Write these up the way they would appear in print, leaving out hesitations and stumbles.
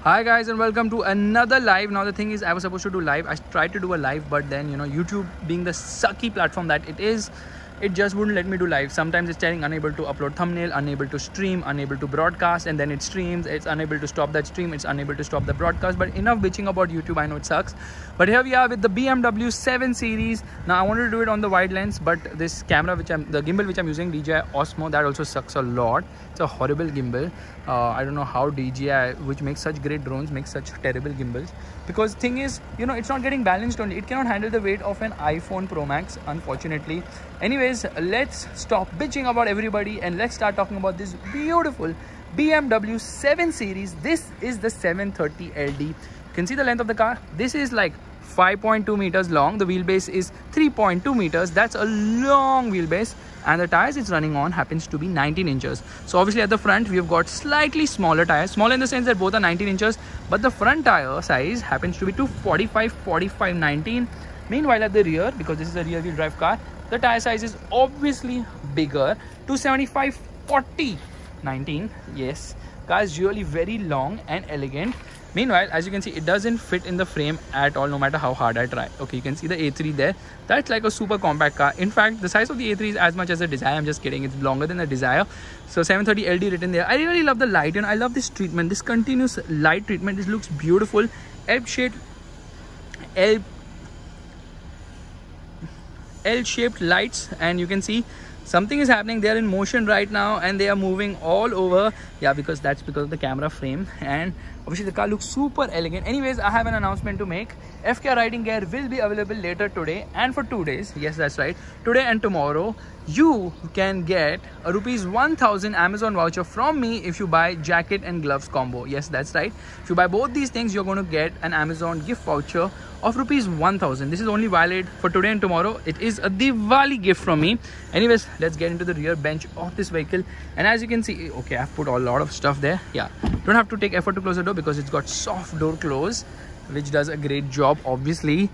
Hi guys and welcome to another live. Now the thing is, I was supposed to do live. I tried to do a live, but then YouTube being the sucky platform that it is, it just wouldn't let me do live. Sometimes it's telling unable to upload thumbnail, unable to stream, unable to broadcast, and then it streams. It's unable to stop that stream, it's unable to stop the broadcast. But enough bitching about YouTube. I know it sucks, but here we are with the BMW 7 Series. Now I wanted to do it on the wide lens, but this camera the gimbal which I'm using, DJI Osmo, that also sucks a lot. It's a horrible gimbal. I don't know how DJI, which makes such great drones, makes such terrible gimbals. Because thing is, it's not getting balanced only. It cannot handle the weight of an iPhone Pro Max, unfortunately. Anyways, let's stop bitching about everybody and let's start talking about this beautiful BMW 7 Series. This is the 730 LD. You can see the length of the car. This is like 5.2 meters long. The wheelbase is 3.2 meters. That's a long wheelbase. And the tires it's running on happens to be 19 inches. So obviously at the front we've got slightly smaller tires, smaller in the sense that both are 19 inches, but the front tire size happens to be 245 19. Meanwhile at the rear, because this is a rear wheel drive car, the tire size is obviously bigger, 275 40 19. Yes, car is really very long and elegant. Meanwhile, as you can see, it doesn't fit in the frame at all, no matter how hard I try. Okay, you can see the A3 there. That's like a super compact car. In fact, the size of the A3 is as much as the Desire. I'm just kidding. It's longer than the Desire. So 730 LD written there. I really love the light, and I love this treatment. This continuous light treatment. This looks beautiful. L-shaped lights, and you can see something is happening. They are in motion right now and they are moving all over. Yeah, because that's because of the camera frame, and obviously the car looks super elegant. Anyways, I have an announcement to make. FK riding gear will be available later today and for 2 days. Yes, that's right, today and tomorrow. You can get a rupees 1000 Amazon voucher from me if you buy jacket and gloves combo. Yes, that's right, if you buy both these things, you're going to get an Amazon gift voucher of rupees 1000. This is only valid for today and tomorrow. It is a Diwali gift from me. Anyways, let's get into the rear bench of this vehicle. And as you can see, okay, I've put a lot of stuff there. Yeah, don't have to take effort to close the door because it's got soft door close, which does a great job obviously.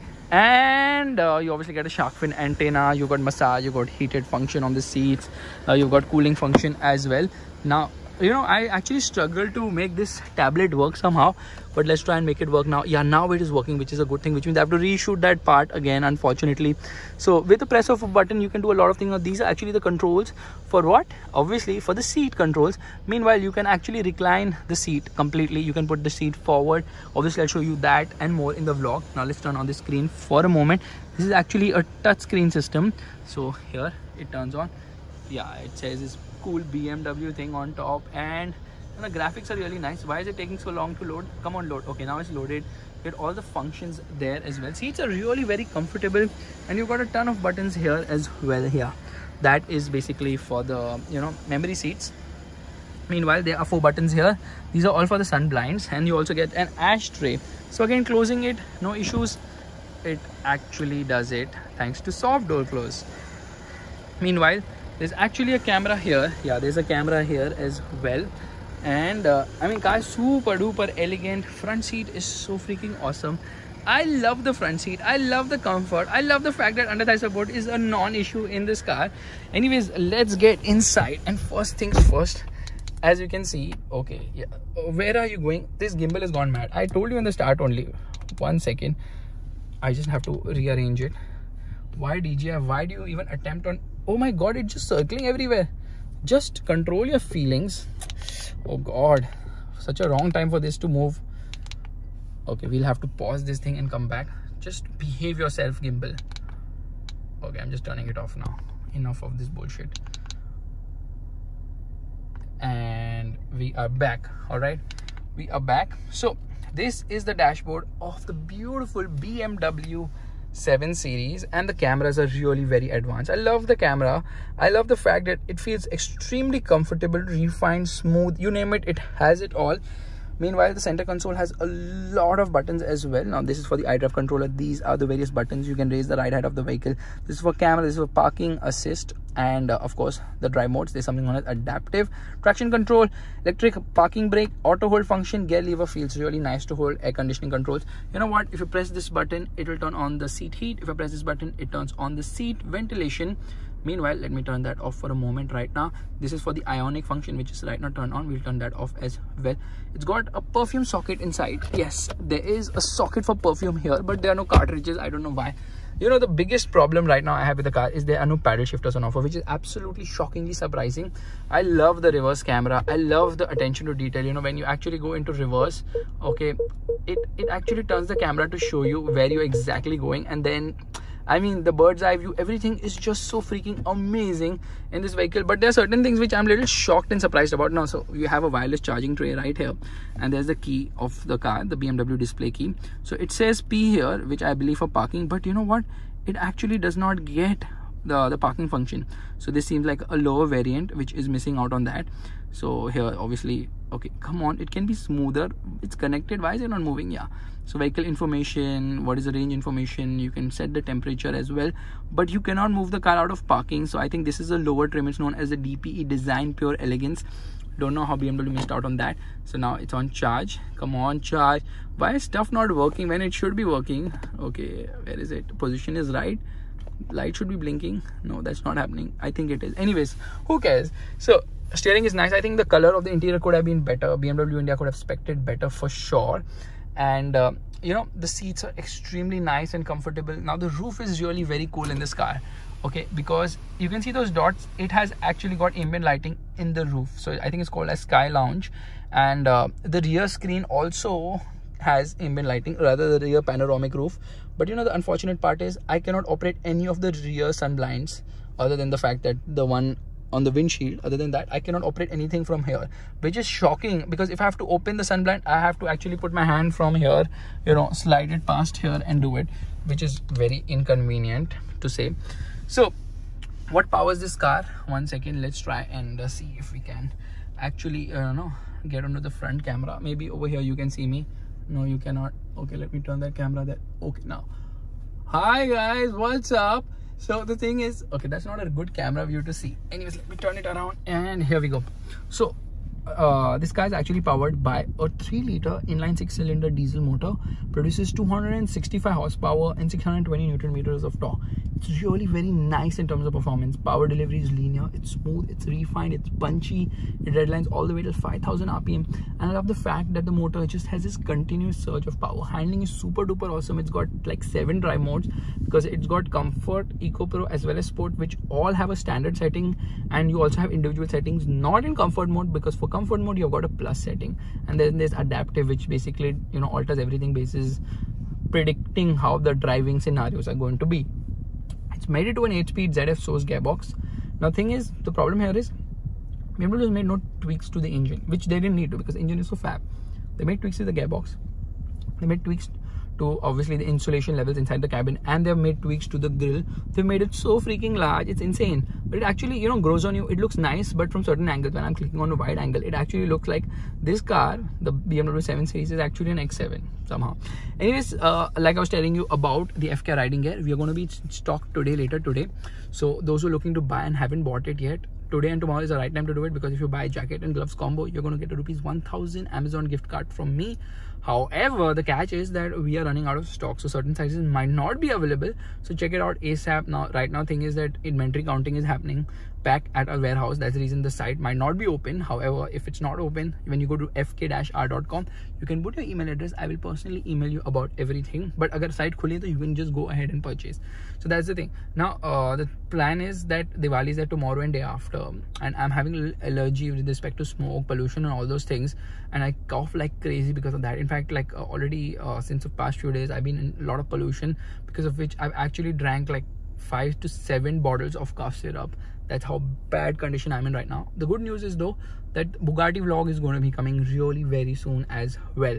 And you obviously get a shark fin antenna, you got massage, you got heated function on the seats, you've got cooling function as well. Now I actually struggled to make this tablet work somehow, but let's try and make it work now. Yeah, now it is working, which is a good thing, which means I have to reshoot that part again, unfortunately. So with the press of a button, you can do a lot of things. These are actually the controls for what? Obviously for the seat controls. Meanwhile, you can actually recline the seat completely. You can put the seat forward. Obviously, I'll show you that and more in the vlog. Now let's turn on the screen for a moment. This is actually a touch screen system. So here it turns on. Yeah, it says it's cool BMW thing on top, and the graphics are really nice. Why is it taking so long to load? Come on, load. Okay, now it's loaded. Get all the functions there as well. Seats are really very comfortable, and you've got a ton of buttons here as well. Here, that is basically for the memory seats. Meanwhile, there are 4 buttons here. These are all for the sun blinds, and you also get an ashtray. So again, closing it, no issues. It actually does it thanks to soft door close. Meanwhile, there's actually a camera here. Yeah, there's a camera here as well. And I mean, car is super duper elegant. Front seat is so freaking awesome. I love the front seat. I love the comfort. I love the fact that under thigh support is a non-issue in this car. Anyways, let's get inside. And first things first, as you can see, okay, yeah, where are you going? This gimbal has gone mad. I told you in the start only. 1 second. I just have to rearrange it. Why DJI? Why do you even attempt on? Oh my god, it's just circling everywhere. Just control your feelings. Oh god, such a wrong time for this to move. Okay, we'll have to pause this thing and come back. Just behave yourself, gimbal. Okay, I'm just turning it off now. Enough of this bullshit. And we are back. All right, we are back. So this is the dashboard of the beautiful BMW 7 Series, and the cameras are really very advanced. I love the camera. I love the fact that it feels extremely comfortable, refined, smooth, you name it, it has it all. Meanwhile, the center console has a lot of buttons as well. Now this is for the iDrive controller. These are the various buttons. You can raise the right height of the vehicle. This is for camera, this is for parking assist, and of course the drive modes. There's something known as adaptive traction control, electric parking brake, auto hold function, gear lever feels really nice to hold, air conditioning controls. You know what, if you press this button, it will turn on the seat heat. If I press this button, it turns on the seat ventilation. Meanwhile, let me turn that off for a moment right now. This is for the ionic function, which is right now turned on. We'll turn that off as well. It's got a perfume socket inside. Yes, there is a socket for perfume here, but there are no cartridges. I don't know why. You know, the biggest problem right now I have with the car is there are no paddle shifters on offer, which is absolutely shockingly surprising. I love the reverse camera. I love the attention to detail. You know, when you actually go into reverse, okay, it actually turns the camera to show you where you're exactly going. And then, I mean, the bird's eye view, everything is just so freaking amazing in this vehicle. But there are certain things which I'm a little shocked and surprised about now. So you have a wireless charging tray right here, and there's the key of the car, the BMW display key. So it says P here, which I believe for parking, but you know what, it actually does not get the parking function. So this seems like a lower variant which is missing out on that. So here, obviously, okay, come on, it can be smoother. It's connected. Why is it not moving? Yeah, so vehicle information, what is the range information, you can set the temperature as well, but you cannot move the car out of parking. So I think this is a lower trim. It's known as the DPE, Design Pure Elegance. Don't know how BMW missed out on that. So now it's on charge. Come on, charge. Why is stuff not working when it should be working? Okay, where is it? Position is right. Light should be blinking. No, that's not happening. I think it is. Anyways, who cares? So steering is nice. I think the color of the interior could have been better. BMW India could have spec'd it better for sure. And you know, the seats are extremely nice and comfortable. Now the roof is really very cool in this car, okay, because you can see those dots. It has actually got ambient lighting in the roof, so I think it's called as Sky Lounge. And the rear screen also has ambient lighting, rather the rear panoramic roof. But you know, the unfortunate part is I cannot operate any of the rear sun blinds, other than the fact that the one on the windshield. Other than that, I cannot operate anything from here, which is shocking, because if I have to open the sun blind, I have to actually put my hand from here, you know, slide it past here and do it, which is very inconvenient to say. So what powers this car? One second, let's try and see if we can actually get onto the front camera. Maybe over here you can see me. No, you cannot. Okay, let me turn that camera there. Okay, now hi guys, what's up? So the thing is, okay, that's not a good camera view to see. Anyways, let me turn it around, and here we go. So this car is actually powered by a 3-liter inline 6-cylinder diesel motor, produces 265 horsepower and 620 Newton meters of torque. It's really very nice in terms of performance. Power delivery is linear, it's smooth, it's refined, it's punchy. It redlines all the way till 5,000 RPM. And I love the fact that the motor just has this continuous surge of power. Handling is super duper awesome. It's got like 7 drive modes, because it's got Comfort, Eco Pro as well as Sport, which all have a standard setting, and you also have individual settings, not in Comfort mode, because for Comfort mode you've got a plus setting, and then there's Adaptive, which basically, you know, alters everything basis predicting how the driving scenarios are going to be. It's made it to an 8-speed ZF source gearbox. Now thing is, the problem here is BMW has made no tweaks to the engine, which they didn't need to, because the engine is so fab. They made tweaks to the gearbox, they made tweaks to obviously the insulation levels inside the cabin, and they've made tweaks to the grille. They've made it so freaking large, it's insane. But it actually, you know, grows on you. It looks nice, but from certain angles, when I'm clicking on a wide angle, it actually looks like this car, the BMW 7 Series, is actually an X7 somehow. Anyways, like I was telling you about the FK riding gear, we are going to be in stock later today. So those who are looking to buy and haven't bought it yet, today and tomorrow is the right time to do it, because if you buy a jacket and gloves combo, you're going to get a ₹1,000 Amazon gift card from me. However, the catch is that we are running out of stock, so certain sizes might not be available. So check it out ASAP. Now, right now, thing is that inventory counting is happening back at our warehouse. That's the reason the site might not be open. However, if it's not open, when you go to fk-r.com, you can put your email address. I will personally email you about everything. But agar site khuli, you can just go ahead and purchase. So that's the thing. Now, the plan is that Diwali is there tomorrow and day after, and I'm having a little allergy with respect to smoke, pollution, and all those things, and I cough like crazy because of that. In fact, like already since the past few days, I've been in a lot of pollution, because of which I've actually drank like 5 to 7 bottles of cough syrup. That's how bad condition I'm in right now. The good news is though that Bugatti vlog is going to be coming really very soon as well.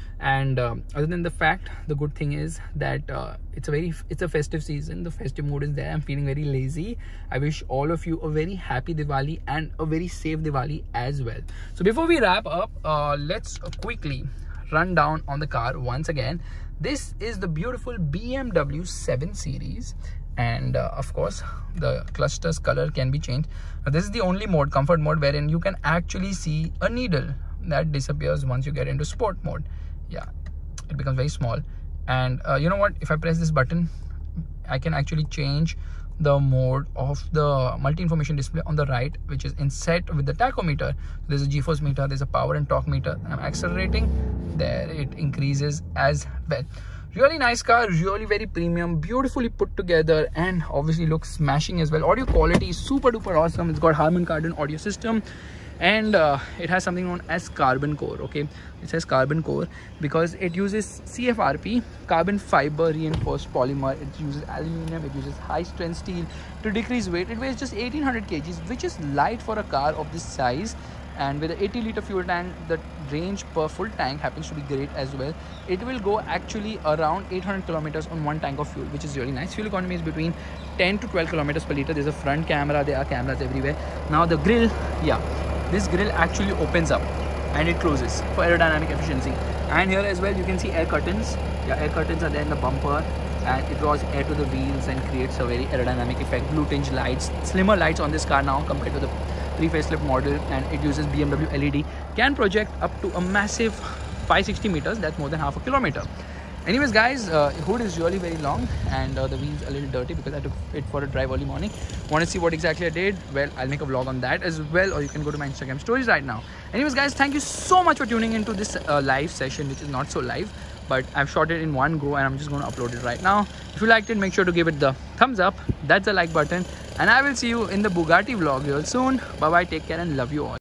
And other than the fact, the good thing is that it's a festive season. The festive mood is there. I'm feeling very lazy. I wish all of you a very happy Diwali and a very safe Diwali as well. So before we wrap up, let's quickly run down on the car once again. This is the beautiful BMW 7 Series. And of course, the cluster's color can be changed. This is the only mode, comfort mode, wherein you can actually see a needle that disappears once you get into sport mode. Yeah, it becomes very small. And you know what, if I press this button, I can actually change the mode of the multi-information display on the right, which is inset with the tachometer. There's a G-force meter, there's a power and torque meter. I'm accelerating, there it increases as well. Really nice car, really very premium, beautifully put together, and obviously looks smashing as well. Audio quality is super duper awesome. It's got Harman Kardon audio system, and it has something known as carbon core. Okay, it says carbon core because it uses CFRP, carbon fiber reinforced polymer. It uses aluminum, it uses high strength steel to decrease weight. It weighs just 1800 kgs, which is light for a car of this size. And with an 80-liter fuel tank, the range per full tank happens to be great as well. It will go actually around 800 kilometers on one tank of fuel, which is really nice. Fuel economy is between 10 to 12 kilometers per liter. There's a front camera, there are cameras everywhere. Now the grille, yeah, this grille actually opens up and it closes for aerodynamic efficiency. And here as well you can see air curtains. Yeah, air curtains are there in the bumper, and it draws air to the wheels and creates a very aerodynamic effect. Blue tinge lights, slimmer lights on this car now compared to the pre-facelift model, and it uses BMW LED. Can project up to a massive 560 meters. That's more than half a kilometer. Anyways guys, hood is really very long, and the wheels a little dirty because I took it for a drive early morning. Want to see what exactly I did? Well, I'll make a vlog on that as well, or you can go to my Instagram stories right now. Anyways guys, thank you so much for tuning into this live session, which is not so live, but I've shot it in one go and I'm just going to upload it right now. If you liked it, make sure to give it the thumbs up. That's the like button, and I will see you in the Bugatti vlog real soon. Bye bye, take care, and love you all.